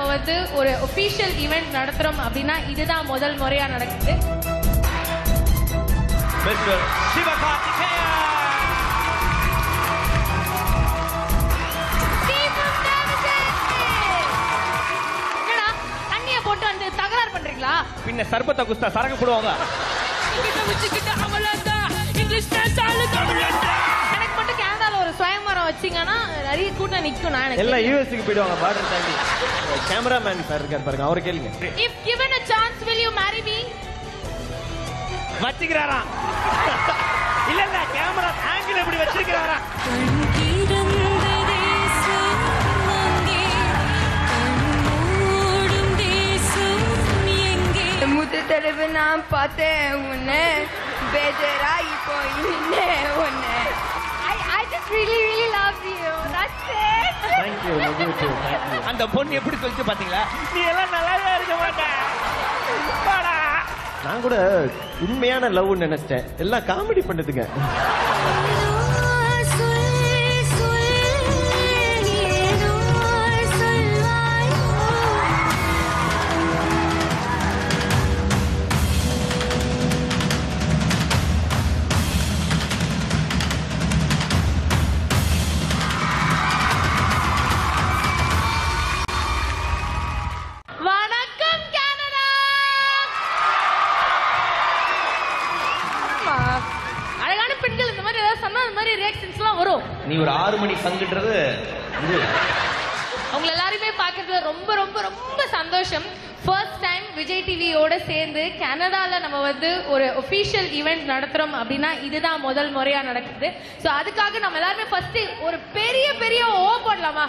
வந்து ஒரு official event நடத்துறோம் அப்படின்னா இதுதான் முதல் முறையா நடக்குது. மிஸ்டர் சிவகார்த்திகேயன். என்னடா தண்ணிய போட்டு வந்து தகராறு பண்றீங்களா? பின்ன சர்பத்த குஸ்தா சரக்கு போடுவாங்க. எனக்கு மட்டும் கனடால ஒரு சுயமரம் வச்சீங்கன்னா நிறைய கூட்டம் நிக்கும். நான் எல்லாம் யுஎஸ்க்கு போயிடுவாங்க பார்டர் தாண்டி. கேமராமேன் சார் இருக்கார் பாருங்க, அவரை கேளுங்க. If given a chance, will you marry me? வச்சிக்கிறாரா? இல்ல இல்ல, கேமரா ஆங்கிள் எப்படி வச்சிருக்காரா? முத்து தடவை நான் பார்த்தேன் உன்னை, பேஜராகி போயின்னே உன்னை. I just really love you. That's it. Thank you. அந்த பொண்ணு எப்படி சொல்லிச்சு பாத்தீங்களா? நீ எல்லாம் நல்லாவே இருக்க மாட்டே. பாடா. நான் கூட உண்மையான லவ் நினைச்சிட்டேன். எல்லாம் காமெடி பண்ணுதுங்க. நீ ஒரு 6 மணி சங்குன்றது அவங்க எல்லாரையுமே பார்க்கறதுல ரொம்ப ரொம்ப ரொம்ப சந்தோஷம். ஃபர்ஸ்ட் டைம் விஜய் டிவியோட சேர்ந்து கனடால நம்ம வந்து ஒரு ஒபிஷியல் ஈவென்ட் நடத்துறோம் அப்படின்னா இதுதான் முதல் முறையா நடக்குது. ஸோ அதுக்காக நம்ம எல்லாருமே ஃபர்ஸ்ட் ஒரு பெரிய பெரிய ஓ போடலாமா?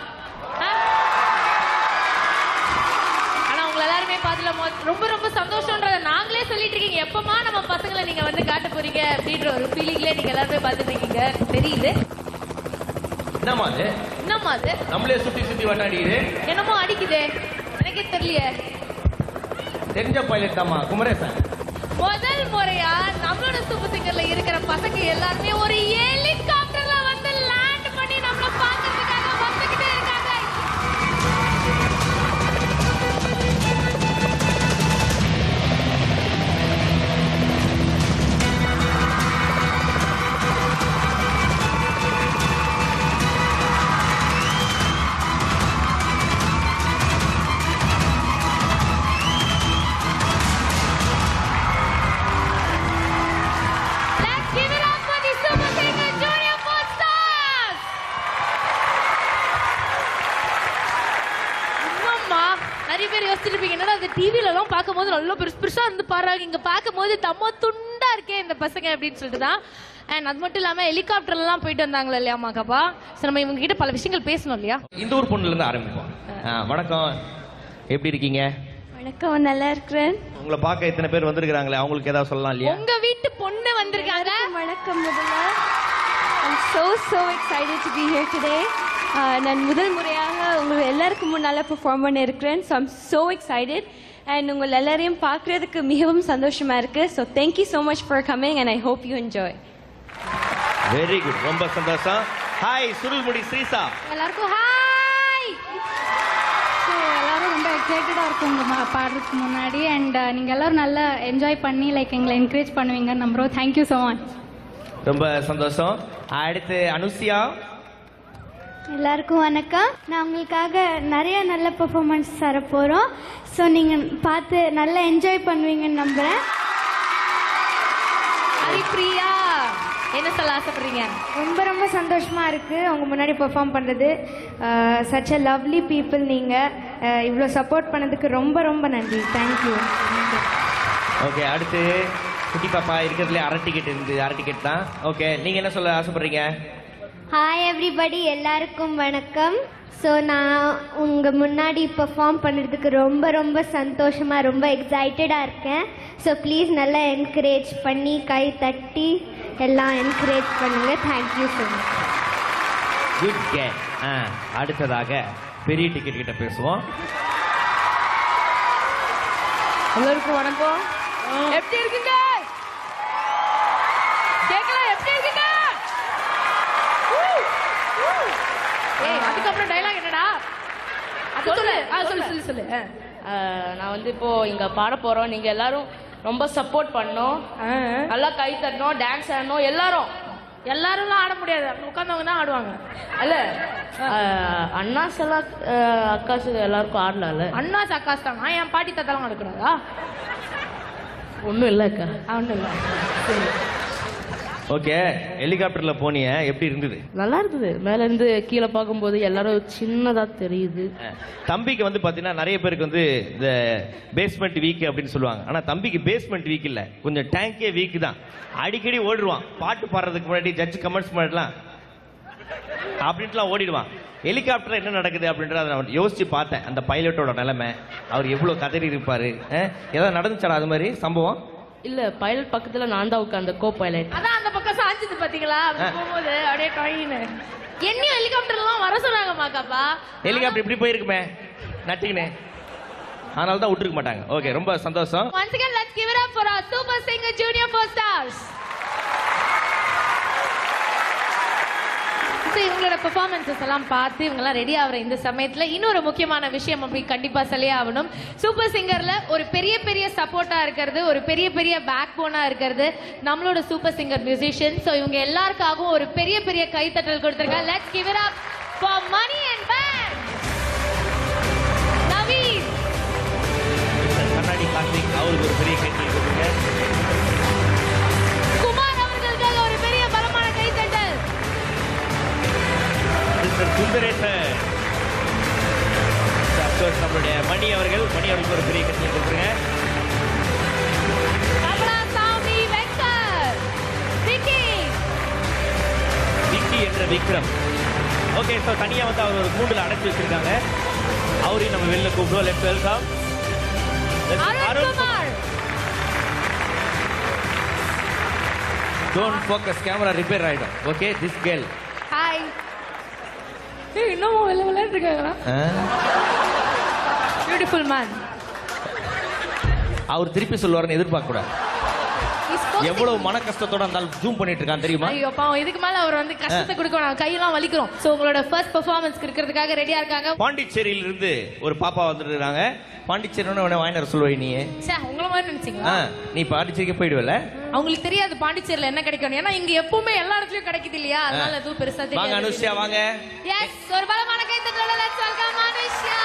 ஆனா உங்களை எல்லாருமே பார்த்துல ரொம்ப ரொம்ப சந்தோஷம்ன்றத நாங்களே சொல்லிட்டு இருக்கீங்க. எப்பமா நம்ம பசங்களை நீங்க வந்து காட்ட போறீங்க அப்படின்ற ஒரு ஃபீலிங்ல நீங்க எல்லாருமே பார்த்துட்டு இருக்கீங்க. தெரியுது என்னமா அது நம்மளே சுத்தி சுத்தி வட்டாடிக்குது. என்னமோ அடிக்குதே, எனக்கே தெரியலையே. தெரிஞ்ச பைலட் தாமா குமரேசன். முதல் முறையா நம்மளோட சூப்பர் சிங்கர்ல இருக்கிற பசங்க எல்லாருமே ஒரு ஹெலிகாப்டர்ல வந்து லேண்ட் பண்ணி நம்மள பாக்கிறதுக்காக வந்துகிட்டே இருக்காங்க. டிவில எல்லாம் பார்க்கும்போது நல்ல பெருசா இருந்து பாருங்க, இங்க பார்க்கும்போது தம்ம துண்டா இருக்கே இந்த பசங்க அப்படின்னு சொல்லிட்டு தான். அண்ட் அது மட்டும் இல்லாம ஹெலிகாப்டர்ல எல்லாம் போயிட்டு வந்தாங்களா இல்லையா மாக்கப்பா? சரி, நம்ம இவங்க கிட்ட பல விஷயங்கள் பேசணும் இல்லையா? இந்த ஊர் பொண்ணுல இருந்து ஆரம்பிப்போம். வணக்கம், எப்படி இருக்கீங்க? வணக்கம், நல்லா இருக்கிறேன். உங்களை பார்க்க இத்தனை பேர் வந்திருக்காங்களே, அவங்களுக்கு ஏதாவது சொல்லலாம் இல்லையா? உங்க வீட்டு பொண்ணு வந்திருக்காங்க. வணக்கம். முதல்ல I'm so excited to be here today. நான் முதல் முறையாக உங்க எல்லாருக்கும் முன்னால பெர்ஃபார்ம் பண்ண இருக்கிறேன். So I'm so excited and உங்க எல்லாரையும் பார்க்கிறதுக்கு மிகவும் சந்தோஷமா இருக்கு. So thank you so much for coming and I hope you enjoy. Very good, ரொம்ப சந்தோஷம். ஹாய் சுருள்முடி ஸ்ரீசா. எல்லாருக்கும் ஹாய். ஸோ எல்லாரும் ரொம்ப எக்ஸைட்டடாக இருக்கும் உங்கள் பாடுறதுக்கு முன்னாடி. அண்ட் நீங்கள் எல்லாரும் நல்லா என்ஜாய் பண்ணி எங்களை என்கரேஜ் பண்ணுவீங்கன்னு நம்புகிறோம். Thank you so much. ரொம்ப சந்தோஷம். அடுத்து அனுசியா. எல்லாருக்கும் வணக்கம். நான் உங்களுக்காக நிறைய நல்ல பெர்ஃபார்மன்ஸ் தர போகிறோம். ஸோ நீங்கள் பார்த்து நல்லா என்ஜாய் பண்ணுவீங்கன்னு நம்புகிறேன். ஹரிப்ரியா, என்ன சொல்ல ஆசைப்படுறீங்க? ரொம்ப சந்தோஷமாக இருக்குது உங்கள் முன்னாடி பெர்ஃபார்ம் பண்ணுறது. Such a lovely people. நீங்கள் இவ்வளோ சப்போர்ட் பண்ணதுக்கு ரொம்ப நன்றி. தேங்க்யூ. ஓகே, அடுத்து குட்டி பாப்பா. இருக்கிறதுல அரை டிக்கெட் தான். ஓகே, நீங்கள் என்ன சொல்ல ஆசைப்படுறீங்க? ஹாய் எவ்ரிபடி, எல்லாருக்கும் வணக்கம். ஸோ நான் உங்கள் முன்னாடி பெர்ஃபார்ம் பண்ணுறதுக்கு ரொம்ப சந்தோஷமாக ரொம்ப எக்ஸைட்டடாக இருக்கேன். ஸோ ப்ளீஸ் நல்லா என்கரேஜ் பண்ணி கை தட்டி எல்லாம் என்கரேஜ் பண்ணுங்க. Thank you so much. Good K. அடுத்ததாக பெரிய டிக்கெட் கிட்ட பேசுவோம். எல்லாருக்கும் வணக்கம். எப்படி இருக்கீங்க? கேட்கலாம், எப்படி இருக்கீங்க? அதுக்கப்புறம் டைலாக் என்னடா? சொல்லு நான் வந்து இப்போ இங்க பாட போறோம். நீங்க எல்லாரும் ரொம்ப சப்போர்ட் பண்ணோம், நல்லா கை தட்டணும், டான்ஸ் ஆடணும். எல்லாரும் ஆட முடியாது, உட்கார்ந்தவங்க தான் ஆடுவாங்க. அல்ல அண்ணாஸ் எல்லாம் அக்காசு எல்லாருக்கும் ஆடலாம்ல. அண்ணாஸ் அக்காஸ் தான். நான் என் பாட்டி தாத்தாலாம் ஆடக்கூடாதா? ஒன்றும் இல்லை அக்கா, ஒன்றும் இல்லை. ஓகே, ஹெலிகாப்டர்ல போனிய எப்படி இருந்தது? நல்லா இருக்குது. மேல இருந்து கீழே பார்க்கும்போது எல்லாரும் சின்னதா தெரியுது. தம்பிக்கு வந்து பாத்தீங்கன்னா நிறைய பேருக்கு வந்து இந்த பேஸ்மெண்ட் வீக் அப்படின்னு சொல்லுவாங்க. ஆனா தம்பிக்கு பேஸ்மெண்ட் வீக் இல்ல, கொஞ்சம் டேங்கே வீக் தான். அடிக்கடி ஓடிடுவான். பாட்டு பாடுறதுக்கு முன்னாடி ஜட்ஜ் கமெண்ட்ஸ் முன்னாடிலாம் அப்படின்ட்டுலாம் ஓடிடுவான். ஹெலிகாப்டர் என்ன நடக்குது அப்படின்றத நான் யோசிச்சு பார்த்தேன். அந்த பைலட்டோட நிலைமை, அவர் எவ்வளவு கதறி இருப்பாரு. ஏதாவது நடந்துச்சாடா அது மாதிரி சம்பவம்? இல்ல, பைலட் பக்கத்துல நான் தான் உட்கார்ந்த கோ பைலட். அதான் அந்த பக்கம் சாஞ்சிது பாத்தீங்களா, போகும்போது அப்படியே டாயின்னு என்னையும் ஹெலிகாப்டர்லாம் வர சொன்னாங்க மாக்காப்பா. ஹெலிகாப்டர் இப்படி போயிருக்குமே நட்டிங்கனே, அதனால தான் விட்டுருக்க மாட்டாங்க. ஓகே, ரொம்ப சந்தோஷம். Once again, let's give it up for our Super Singer Junior 4 stars. இவங்களோட பெர்ஃபார்மன்ஸஸ் எல்லாம் பார்த்து இவங்கெல்லாம் ரெடி ஆகிற இந்த சமயத்துல இன்னொரு முக்கியமான விஷயம் அப்படி கண்டிப்பா சொல்லியே ஆகணும். சூப்பர் சிங்கர்ல ஒரு பெரிய பெரிய சப்போர்ட்டா இருக்கிறது, ஒரு பெரிய பெரிய பேக் போனா இருக்கிறது நம்மளோட சூப்பர் சிங்கர் மியூசிஷியன். ஸோ இவங்க எல்லாருக்காகவும் ஒரு பெரிய பெரிய கைத்தட்டல் கொடுத்துருக்காங்க. Let's give it up for Mani and band. Naveen கண்ணாடி கார்த்திக் அவருக்கு ஒரு பெரிய கைத்தட்டல் கொடுங்க. குமார் அவர்களுக்காக ஒரு பெரிய பலமான கைத்தட்டல். சுந்தரேசன், நம்மளுடைய மணி அவர்களுக்கு ஒரு பெரிய கட்சி கொடுத்துருங்க. கமலாசாமி வெங்கட், விக்கி என்ற விக்ரம். ஓகே, ஸோ தனியா வந்து அவர் ஒரு கூண்டுல அடைச்சு வச்சிருக்காங்க. அவரையும் நம்ம வெளில கூப்பிடுவோம். Let's welcome Arunkumar. Don't focus, camera repair ஆயிடும். Okay, this girl. ஹாய். இன்னமும் விளையாட்டு இருக்காங்களா? Beautiful man. அவர் திருப்பி சொல்லுவாருன்னு எதிர்பார்க்க கூடாது. எவ்வளவு மன கஷ்டத்தோட இருந்தாலும் ஜூம் பண்ணிட்டு இருக்கான் தெரியுமா? ஐயோ பாவம், இதுக்கு மேல அவர் வந்து கஷ்டத்தை கொடுக்கணும், கையெல்லாம் வலிக்கிறோம். சோ உங்களோட ஃபர்ஸ்ட் பெர்ஃபார்மன்ஸ் இருக்கிறதுக்காக ரெடியா இருக்காங்க. பாண்டிச்சேரியில இருந்து ஒரு பாப்பா வந்துருக்காங்க. பாண்டிச்சேரின்னு வாங்கினார் சொல்லுவாய் நீ. உங்களை மாதிரி நினைச்சீங்களா? நீ பாண்டிச்சேரிக்கு போயிடுவல. அவங்களுக்கு தெரியாது பாண்டிச்சேரியில என்ன கிடைக்கும், ஏன்னா இங்க எப்பவுமே எல்லா இடத்துலயும் கிடைக்குது இல்லையா, அதனால எதுவும் பெருசா தெரியாது. வாங்க அனுஷ்யா வாங்க. எஸ், ஒரு பலமான கைத்தட்டலோட லெட்ஸ் வெல்கம் அனுஷ்யா.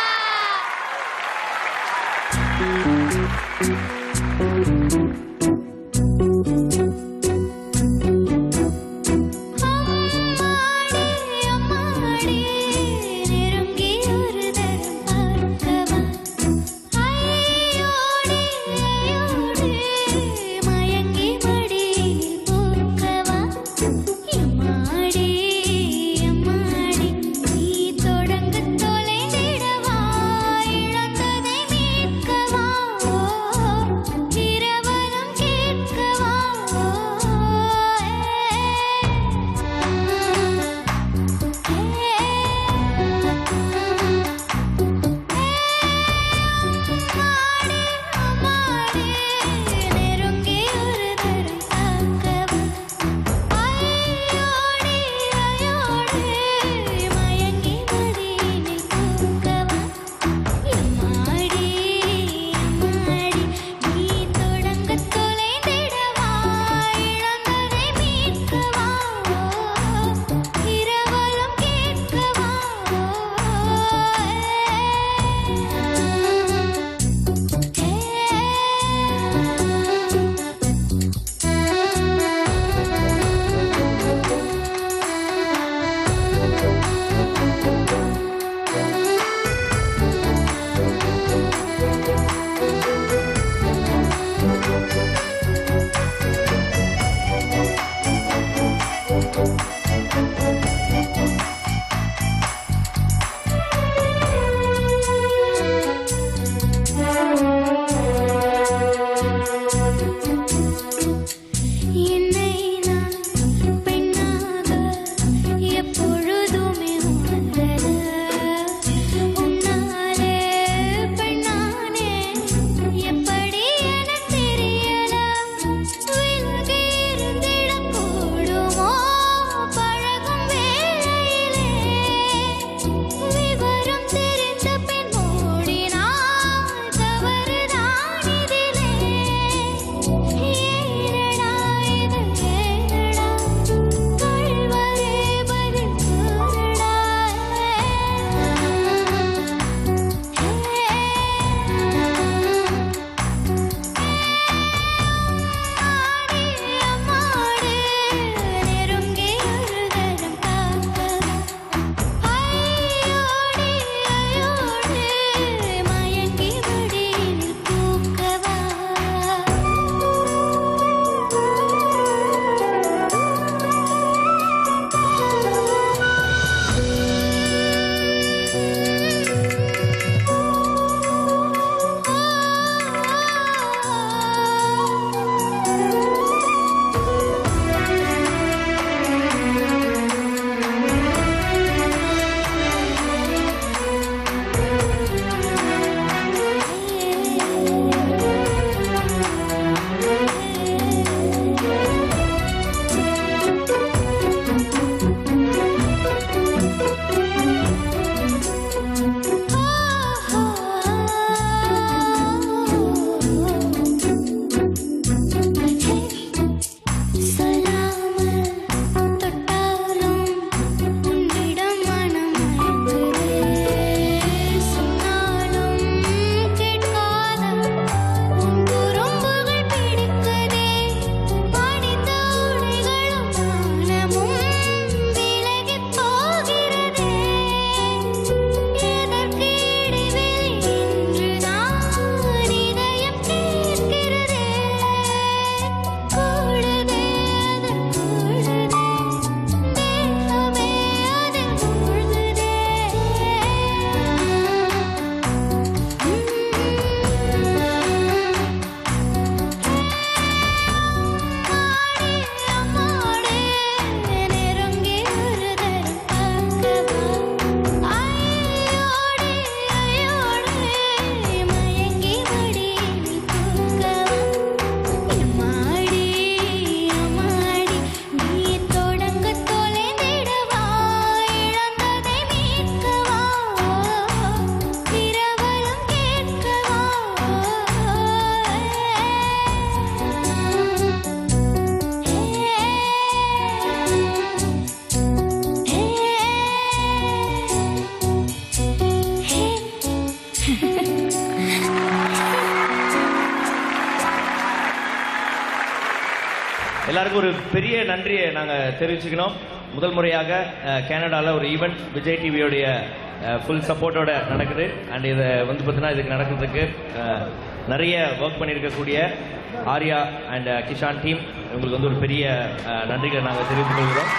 எல்லாருக்கும் ஒரு பெரிய நன்றியை நாங்கள் தெரிவிச்சுக்கணும். முதல் முறையாக கனடாவில் ஒரு ஈவெண்ட் விஜய் டிவியோடைய ஃபுல் சப்போர்ட்டோட நடக்குது. அண்ட் இதை வந்து பார்த்தீங்கன்னா இதுக்கு நடக்கிறதுக்கு நிறைய ஒர்க் பண்ணியிருக்கக்கூடிய ஆர்யா அண்ட் கிஷான் டீம் உங்களுக்கு வந்து ஒரு பெரிய நன்றிகளை நாங்கள் தெரிவித்துக் கொள்கிறோம்.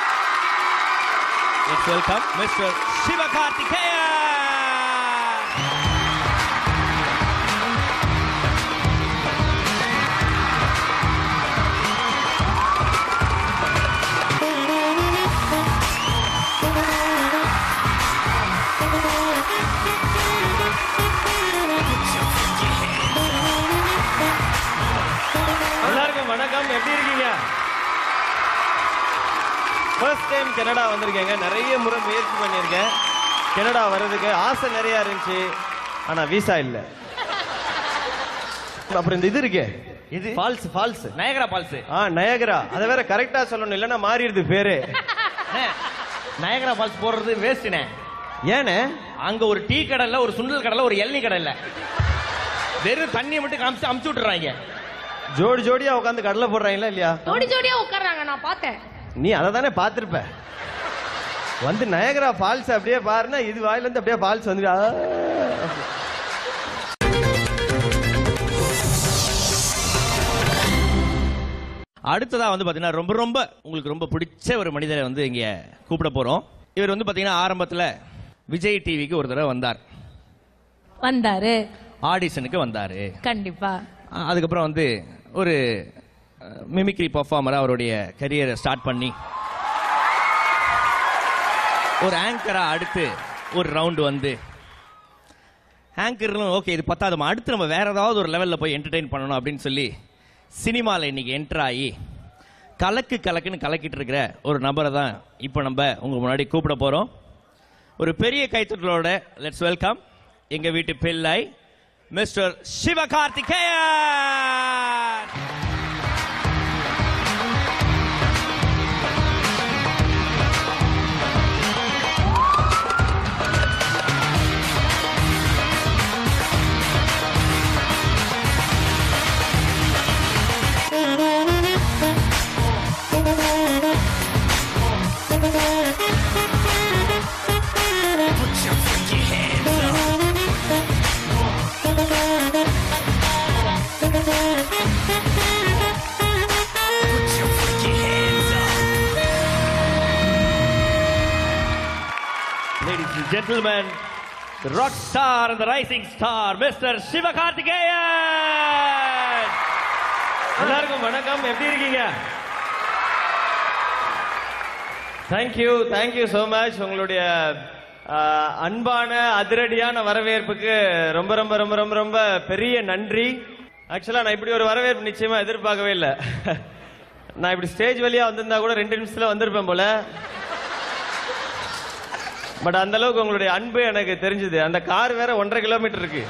Let's welcome Mr. Sivakarthikeyan. எல்லாருக்கும் வணக்கம். எப்படி இருக்கீங்க? ஃபர்ஸ்ட் டைம் கனடா வந்திருக்கேங்க. நிறைய முறை முயற்சி பண்ணியிருக்கேன். கனடா வர்றதுக்கு ஆசை நிறையா இருந்துச்சு. ஆனால் விசா இல்லை. அப்புறம் இந்த இது இருக்கே, இது ஃபால்ஸ் நயகரா ஃபால்ஸ். நயகரா, அதை வேற கரெக்டாக சொல்லணும், இல்லைன்னா மாறிடுது பேரு. நயகரா ஃபால்ஸ் போடுறது வேஸ்ட்னே. ஏன்னு அங்கே ஒரு டீ கடை, ஒரு சுண்டல் கடை, ஒரு இளநீ கடை இல்லை. வெறும் தண்ணியை மட்டும் காமிச்சு அமுச்சு விட்டுறாங்க. ஜோடி ஜோடியா உட்காந்து கடலை போடுறாங்களா இல்லையா? ஜோடி ஜோடியா உட்கார்றாங்க, நான் பார்த்தேன். நீ அதை தானே பார்த்துருப்ப. வந்து நயகரா ஃபால்ஸ் அப்படியே பாருன்னா இது வாயில இருந்து அப்படியே ஃபால்ஸ் வந்து. அடுத்ததா வந்து பாத்தீங்கன்னா ரொம்ப ரொம்ப உங்களுக்கு ரொம்ப பிடிச்ச ஒரு மனிதரை வந்து இங்க கூப்பிட போறோம். இவர் வந்து பாத்தீங்கன்னா ஆரம்பத்துல விஜய் டிவிக்கு ஒரு தடவை வந்தாரு, ஆடிஷனுக்கு வந்தாரு. கண்டிப்பா. அதுக்கப்புறம் வந்து ஒரு மிமிக்ரி பர்ஃபார்மரா அவருடைய கரியரை ஸ்டார்ட் பண்ணி ஒரு ஆங்கரா அடுத்து ஒரு ரவுண்டு வந்து ஆங்கர்னு ஓகே இது பத்தாதுமா, அடுத்து நம்ம வேற ஏதாவது ஒரு லெவலில் போய் என்டர்டெயின் பண்ணணும் அப்படின்னு சொல்லி சினிமாவில் இன்னைக்கு என்டர் ஆகி கலக்குன்னு கலக்கிட்டு இருக்கிற ஒரு நபரை தான் இப்போ நம்ம உங்க முன்னாடி கூப்பிட போறோம். ஒரு பெரிய கைத்தட்டலோட லெட்ஸ் வெல்கம் எங்க வீட்டு பிள்ளை mister Sivakarthikeyan. Ladies and gentlemen, the rock star and the rising star, Mr. Sivakarthikeyan. எல்லாருக்கும் வணக்கம். எப்படி இருக்கீங்க? Thank you so much. உங்களுடைய அன்பான அதிரடியான வரவேற்புக்கு ரொம்ப ரொம்ப ரொம்ப ரொம்ப ரொம்ப பெரிய நன்றி. ஆக்சுவலா நான் இப்படி ஒரு வரவேற்பு நிச்சயமா எதிர்பார்க்கவே இல்லை. நான் இப்படி ஸ்டேஜ் வழியா வந்திருந்தா கூட 2 நிமிஷத்துல வந்திருப்பேன் போல. பட் அந்த அளவுக்கு உங்களுடைய அன்பு எனக்கு தெரிஞ்சது. அந்த கார் வேற 1.5 கிலோமீட்டர் இருக்கு.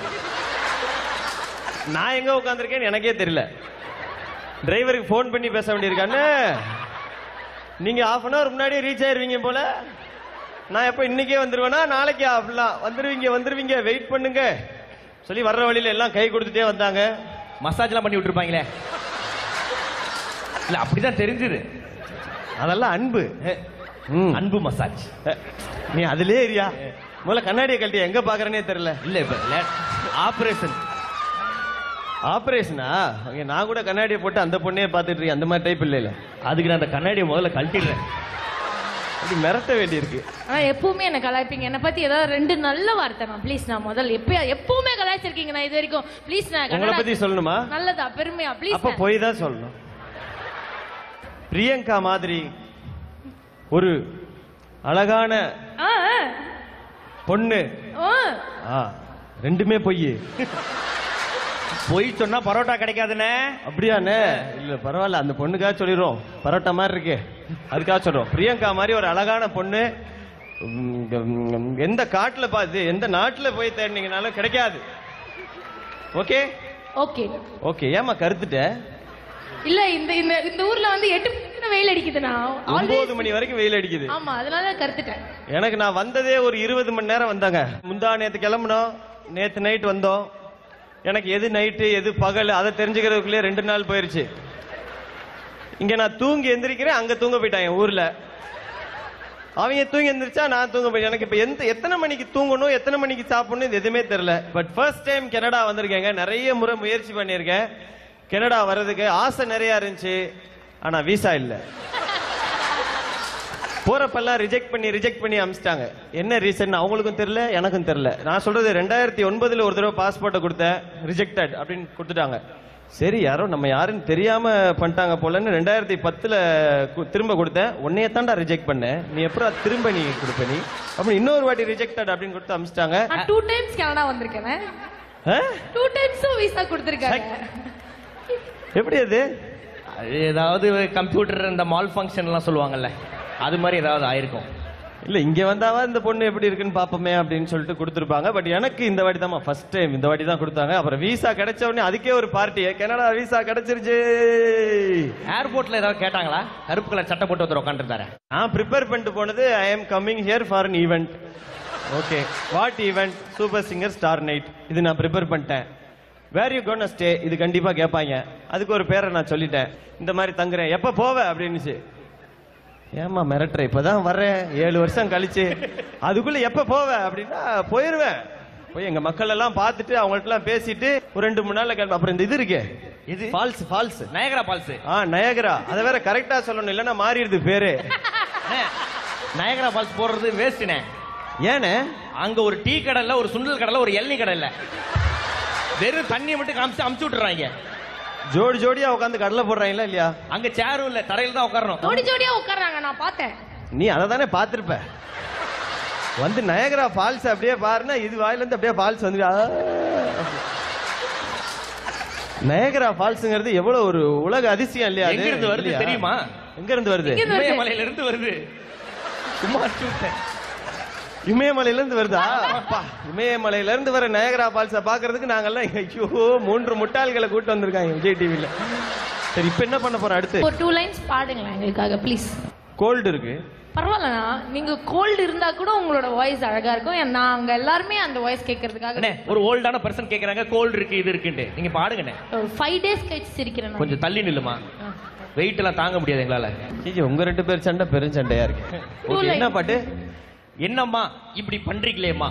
நான் எங்க உட்காந்துருக்கேன்னு எனக்கே தெரியல. டிரைவருக்கு போன் பண்ணி பேச வேண்டியிருக்கான்னு, நீங்க ½ அன் அவர் முன்னாடியே ரீச் ஆயிருவீங்க போல. நான் எப்ப இன்னைக்கே வந்துருவேனா நாளைக்கு அப்படிலாம் வந்துருவீங்க வெயிட் பண்ணுங்க சொல்லி வர்ற வழியில எல்லாம் கை கொடுத்துட்டே வந்தாங்க. மசாஜ் எல்லாம் பண்ணி விட்டுருப்பாங்களே, இல்ல அப்படிதான் தெரிஞ்சது. அதெல்லாம் அன்பு. அன்பு மசாஜ். நீ அதுலயே ஏரியா முதல்ல கண்ணாடியை கழட்டி எங்க பாக்குறேனே தெரியல. இல்ல இப்ப ஆபரேஷனா? நான் கூட கண்ணாடியை போட்டு அந்த பொண்ணையே பார்த்துட்டு இருக்கேன். அந்த மாதிரி டைப் இல்ல. அதுக்கு நான் அந்த கண்ணாடியை முதல்ல கழட்டிடுறேன். அது மிரட்ட வேண்டி இருக்கு. எப்பவுமே என்ன கலாய்ப்பீங்க. என்ன பத்தி ஏதாவது 2 நல்ல வார்த்தை நான் ப்ளீஸ். நான் முதல்ல எப்பவுமே கலாய்ச்சிருக்கீங்க நான் இது வரைக்கும். ப்ளீஸ் நான் உங்களை பத்தி சொல்லணுமா? நல்லதா பெருமையா ப்ளீஸ். அப்ப போய் தான் சொல்லணும். பிரியங்கா மாதிரி ஒரு அழகான பொண்ணு. ரெண்டுமே பொய். பொய் சொன்னா பரோட்டா கிடைக்காதுன்னு. அப்படியானே? இல்ல பரவாயில்ல, அந்த பொண்ணுக்காக சொல்லிடுறோம். பரோட்டா மாதிரி இருக்கு அதுக்காக சொல்றோம். பிரியங்கா மாதிரி ஒரு அழகான பொண்ணு எந்த காட்டுல பார்த்து எந்த நாட்டுல போய் தேடினீங்கனாலும் கிடைக்காது. Okay okay okay. ஏமா கருத்துட்ட? இல்ல இந்த இந்த ஊர்ல வந்து 8 மணி வெயில் அடிக்குதுண்ணா. 9 மணி வரைக்கும் வெயில் அடிக்குது. ஆமா, அதனால கருத்துட்டேன். எனக்கு நான் வந்ததே ஒரு 20 மணி நேரம் வந்தாங்க. முந்தா நேத்து கிளம்பணும், நேத்து நைட் வந்தோம். எனக்கு எது நைட்டு எது பகல் அதை தெரிஞ்சுக்கிறதுக்குள்ளே 2 நாள் போயிருச்சு. இங்க நான் தூங்கி எந்திரிக்கிறேன், அங்க தூங்க போயிட்டாங்க ஊர்ல. அவங்க தூங்கி எந்திரிச்சா நான் தூங்க போயிட்டேன். எனக்கு இப்ப எத்தனை மணிக்கு தூங்கணும், எத்தனை மணிக்கு சாப்பிடணும் இது எதுவுமே தெரியல. பட் ஃபர்ஸ்ட் டைம் கனடா வந்திருக்கேங்க. நிறைய முறை முயற்சி பண்ணியிருக்கேன் கனடா வர்றதுக்கு. ஆசை நிறைய இருந்துச்சு, ஆனா விசா இல்ல. போறப்பெல்லாம் ரிஜெக்ட் பண்ணி அமிச்சிட்டாங்க. என்ன ரீசன் அவங்களுக்கும் தெரியல, எனக்கும் தெரியல. நான் சொல்றது 2009 ஒரு தடவை பாஸ்போர்ட்டை கொடுத்தேன், ரிஜெக்டட் அப்படின்னு கொடுத்துட்டாங்க. சரி யாரோ நம்ம யாருன்னு தெரியாம பண்ணிட்டாங்க போலன்னு 2010 திரும்ப கொடுத்தேன். உன்னைய தாண்டா ரிஜெக்ட் பண்ணேன், நீ எப்பறம் திரும்ப நீ கொடுப்ப நீ அப்படி இன்னொரு வாட்டி ரிஜெக்டட் அப்படின்னு கொடுத்து அமிச்சிட்டாங்க. 2 டைம்ஸ் கனடா வந்திருக்கேன். 2 டைம்ஸும் விசா கொடுத்துருக்காங்க. எப்படி அது? ஏதாவது கம்ப்யூட்டர் இந்த மால் ஃபங்க்ஷன் எல்லாம் சொல்லுவாங்கல்ல, அது மாதிரி ஏதாவது ஆயிருக்கும். இல்ல இங்க வந்தாவா இந்த பொண்ணு எப்படி இருக்குன்னு பாப்போமே அப்படின்னு சொல்லிட்டு கொடுத்துருப்பாங்க. பட் எனக்கு இந்த வாட்டி தான் ஃபர்ஸ்ட் டைம், இந்த வாட்டி தான் கொடுத்தாங்க. அப்புறம் விசா கிடைச்ச உடனே அதுக்கே ஒரு பார்ட்டி, கனடா விசா கிடைச்சிருச்சு. ஏர்போர்ட்ல ஏதாவது கேட்டாங்களா? கருப்பு கலர் சட்டை போட்டு ஒருத்தர் உட்காந்துருந்தாரு. நான் ப்ரிப்பேர் பண்ணிட்டு போனது I am coming here for an event. Okay, what event? Super singer star night. இது நான் ப்ரிப்பேர் பண்ணிட்டேன். Where you gonna stay? இது கண்டிப்பா கேட்பாங்க. அதுக்கு ஒரு பேரை நான் சொல்லிட்டேன், இந்த மாதிரி தங்குறேன். எப்ப போவ அப்படின்னுச்சு. ஏமா மிரட்டுற, இப்பதான் வர்றேன் 7 வருஷம் கழிச்சு, அதுக்குள்ள எப்ப போவ அப்படின்னா போயிருவேன். போய் எங்க மக்கள் எல்லாம் பார்த்துட்டு அவங்கள்ட்ட எல்லாம் பேசிட்டு ஒரு 2-3 நாள்ல கிளம்ப. அப்புறம் இந்த இது இருக்கு, இது ஃபால்ஸ் நயகரா ஃபால்ஸ். நயகரா, அதை வேற கரெக்டா சொல்லணும், இல்லன்னா மாறிடுது பேரு. நயகரா ஃபால்ஸ் போடுறது வேஸ்ட்னே. ஏனே? அங்க ஒரு டீ கடை இல்ல, ஒரு சுண்டல் கடை இல்ல, ஒரு எண்ணெய் கடை இல்ல, வெறும் தண்ணியை மட்டும் காமிச்சு அமுச்சு விட்டுறாங்க. ஜோடி ஜோடியா உட்காந்து கடலை போடுறாங்களா இல்லையா? அங்க சேரும் இல்ல, தரையில தான் உட்காரணும். ஜோடியா உட்கார்றாங்க, நான் பார்த்தேன். நீ அதை தானே பார்த்திருப்ப. வந்து நயகரா ஃபால்ஸ் அப்படியே பாருன்னா இது வாயில இருந்து அப்படியே ஃபால்ஸ் வந்து. நயகரா ஃபால்ஸ்ங்கிறது எவ்வளவு ஒரு உலக அதிசயம் இல்லையா? எங்க இருந்து வருது தெரியுமா? எங்க இருந்து வருது? இமயமலையில இருந்து வருது. சும்மா சொல்றேன், இமயமலையில இருந்து வருதா? இமயமலையில இருந்து வர நயகரா ஃபால்ஸ பாக்குறதுக்கு நாங்கெல்லாம் ஐயோ 3 முட்டாள்களை கூட்டு வந்திருக்காங்க விஜய் டிவில. சரி இப்ப என்ன பண்ண போறோம் அடுத்து? ஒரு 2 லைன்ஸ் பாடுங்களேன் எங்களுக்காக ப்ளீஸ். கோல்டு இருக்கு. பரவாயில்லண்ணா, நீங்க கோல்டு இருந்தா கூட உங்களோட வாய்ஸ் அழகா இருக்கும். நான் அங்க எல்லாருமே அந்த வாய்ஸ் கேட்கறதுக்காக. ஒரு ஓல்டான பர்சன் கேக்குறாங்க கோல்டு இருக்கு இது இருக்குன்னு, நீங்க பாடுங்கண்ணே. 5 டேஸ் கழிச்சு சிரிக்கிறேன். கொஞ்சம் தள்ளி நில்லுமா, வெயிட் எல்லாம் தாங்க முடியாது எங்களால. உங்க 2 பேர் சண்டை பெருஞ்சண்டையா இருக்கு. என்ன பாட்டு? என்னம்மா இப்படி பண்றீங்களேம்மா?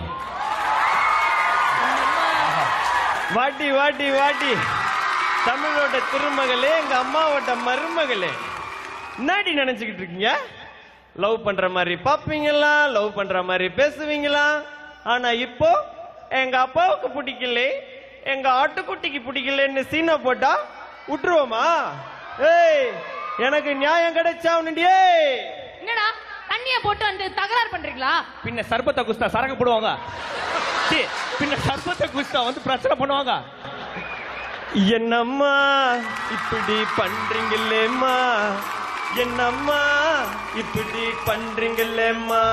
வாட்டி வாட்டி வாட்டி தமிழோட திருமகளே, எங்க அம்மாவோட மருமகளே, என்னாடி நினைச்சுக்கிட்டு இருக்கீங்க? லவ் பண்ற மாதிரி பாப்பீங்களா, லவ் பண்ற மாதிரி பேசுவீங்களா? ஆனா இப்போ எங்க அப்பாவுக்கு பிடிக்கல, எங்க ஆட்டுக்குட்டிக்கு பிடிக்கலன்னு சீனை போட்டா விட்டுருவோமா? ஏய் எனக்கு நியாயம் கிடைச்சா உன்னுடைய என்னடா தண்ணிய போட்டு வந்து தகராறு பண்றீங்களா? பின்ன சர்பத்த குஸ்தா சரக்கு போடுவாங்க, பின்ன சர்பத்த குஸ்தா வந்து பிரச்சனை பண்ணுவாங்க. என்னம்மா இப்படி பண்றீங்களேம்மா, என்னம்மா இப்படி பண்றீங்களேம்மா,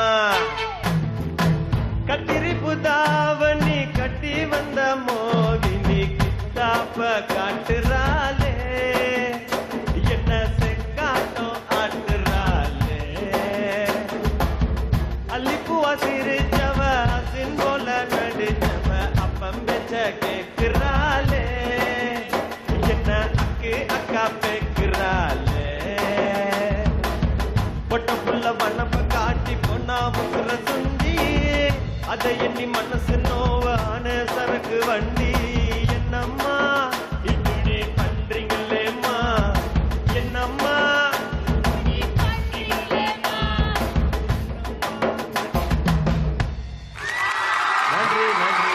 கத்திரி புதாவணி கட்டி வந்த மோகினி கித்தாப்ப காட்டுறாளே, என்ன செக்காட்டம் ஆட்டுறாளே, அல்லிப்பூவா சிரிச்சவ அசின் போல நடிச்சவ அப்பம் பெச்ச கேக்குறாளே, என்ன அக்கு அக்கா பேக்குறாளே, பொட்ட புள்ள வனப்ப காட்டி பொண்ணா முக்குற சுண்டி, அதை எண்ணி மனசு நோவான சரக்கு வண்டி, என்னம்மா இப்படி பண்றீங்களேம்மா, என்னம்மா நன்றி நன்றி.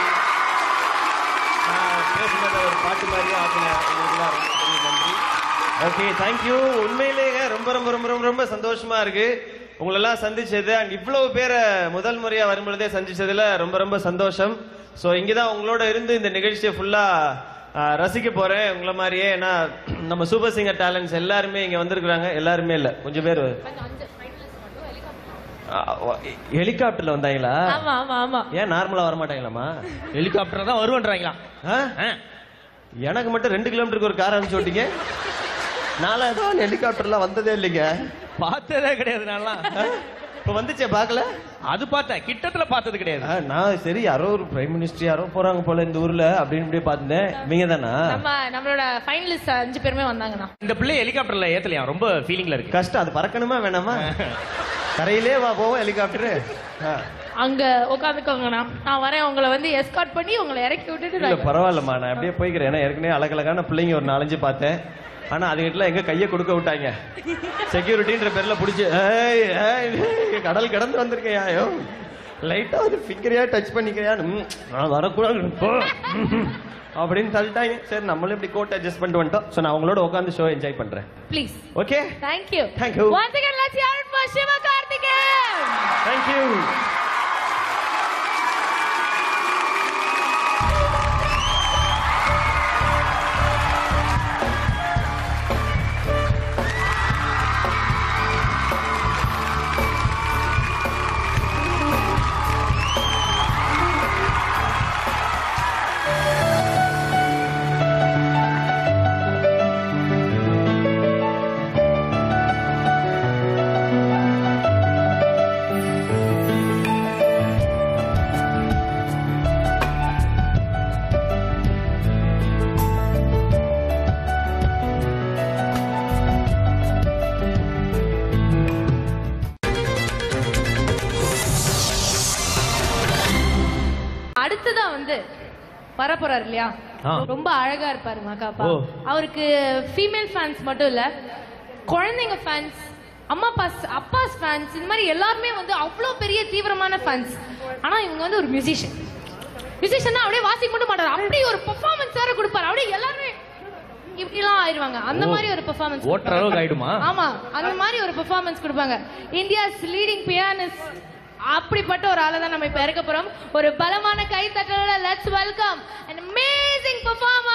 நான் பேசுனத ஒரு பாட்டு மாதிரியே ஆக்கினேன். நன்றி. Okay thank you. உண்மையிலேயே ரொம்ப ரொம்ப ரொம்ப ரொம்ப ரொம்ப சந்தோஷமா இருக்கு உங்களெல்லாம் சந்திச்சது. அண்ட் இவ்வளவு பேரை முதல் முறையா வரும்பொழுதே சந்திச்சதுல ரொம்ப ரொம்ப சந்தோஷம். ஸோ இங்கதான் உங்களோட இருந்து இந்த நிகழ்ச்சியை ஃபுல்லா ரசிக்க போறேன் உங்களை மாதிரியே. ஏன்னா நம்ம சூப்பர் சிங்கர் டேலண்ட்ஸ் எல்லாருமே இங்க வந்திருக்கிறாங்க. எல்லாருமே இல்ல, கொஞ்சம் பேர் ஹெலிகாப்டர்ல வந்தாங்களா? ஆமா ஆமா ஆமா. ஏன் நார்மலா வர மாட்டாங்களாமா? ஹெலிகாப்டர் தான் வருவன்றாங்களா? எனக்கு மட்டும் 2 கிலோமீட்டருக்கு ஒரு கார் அனுப்பிச்சு விட்டீங்க. நாளா ஏதோ ஹெலிகாப்டர்லாம் வந்ததே இல்லைங்க, பார்த்ததே கிடையாது. நான்லாம் இப்ப வந்துச்சே பாக்கல? அது பார்த்தேன், கிட்டத்துல பார்த்தது கிடையாது. நான் சரி யாரோ ஒரு பிரைம் மினிஸ்டர் யாரோ போறாங்க போல இந்த ஊர்ல அப்படின்னு இப்படியே பார்த்தேன். நீங்க தானா? நம்மளோட ஃபைனலிஸ்ட் 5 பேருமே வந்தாங்கண்ணா. இந்த பிள்ளை ஹெலிகாப்டர்ல ஏத்தலையா? ரொம்ப ஃபீலிங்ல இருக்கு. கஷ்டம், அது பறக்கணுமா வேணாமா? கரையிலே வா போவோம் ஹெலிகாப்டர். அங்க உட்காந்துக்கோங்கண்ணா, நான் வரேன். உங்களை வந்து எஸ்கார்ட் பண்ணி உங்களை இறக்கி விட்டுட்டு இல்ல பரவாயில்லம்மா, நான் அப்படியே போய்க்கிறேன். ஏன்னா ஏற்கனவே அழகழகான பிள்ளைங்க ஒரு 4-5 பார்த்தேன். ஆனா அதுகிட்ட எங்க கையை கொடுக்க விட்டாங்க. செக்யூரிட்டின்ற பேர்ல புடிச்சு கடல் கடந்து வந்திருக்கேன். லைட்டா ஒரு ஃபிங்கரையா டச் பண்ணிக்கிறியா? நான் வரக்கூடாது அப்படின்னு தள்ளிட்டாங்க. சரி நம்மளும் இப்படி கோட் அட்ஜஸ்ட் பண்ணிட்டு வந்துட்டோம். சோ நான் அவங்களோட உட்காந்து ஷோ என்ஜாய் பண்றேன். Please. Okay, thank you. Thank you. Once again, let's hear it for Sivakarthikeyan. Thank you. அடுத்ததா வந்து வரப்போறாரு இல்லையா, ரொம்ப அழகா இருப்பாரு மகாப்பா. அவருக்கு ஃபீமேல் ஃபேன்ஸ் மட்டும் இல்ல, குழந்தைங்க ஃபேன்ஸ், அப்பாஸ் ஃபேன்ஸ், இந்த மாதிரி எல்லாருமே வந்து அவ்வளோ பெரிய தீவிரமான ஃபேன்ஸ். ஆனா இவங்க வந்து ஒரு மியூசிஷியன் அப்படியே வாசிக்க மட்டும் மாட்டாரு, அப்படி ஒரு பெர்ஃபார்மன்ஸ் வேற கொடுப்பாரு. அப்படியே எல்லாருமே இப்படிலாம் ஆயிடுவாங்க. அந்த மாதிரி ஒரு பெர்ஃபார்மன்ஸ் ஓட்டுற அளவுக்கு ஆயிடுமா? ஆமா, அந்த மாதிரி ஒரு பெர்ஃபார்மன்ஸ் கொடுப்பாங்க. இந்தியாஸ் லீடிங் பியானிஸ்ட், அப்படிப்பட்ட ஒரு ஆளை தான் நம்ம இப்ப இறக்க போறோம். ஒரு பலமான கை தட்டலோட let's welcome an amazing performer